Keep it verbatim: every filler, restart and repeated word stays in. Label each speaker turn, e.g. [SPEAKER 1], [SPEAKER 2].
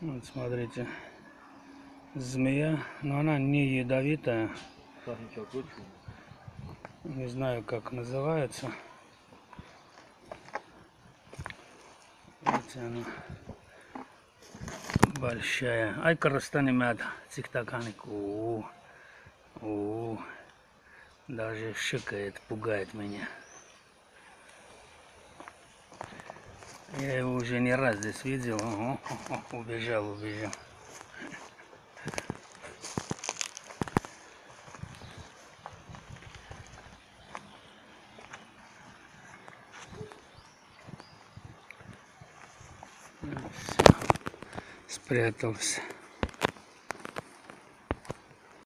[SPEAKER 1] Вот смотрите, змея, но она не ядовитая. Не знаю, как называется. Видите, она большая. Ай, карастанимят, цихтаканику. О, даже шикает, пугает меня. Я его уже не раз здесь видел. О, о, о, убежал, убежал. Все, спрятался.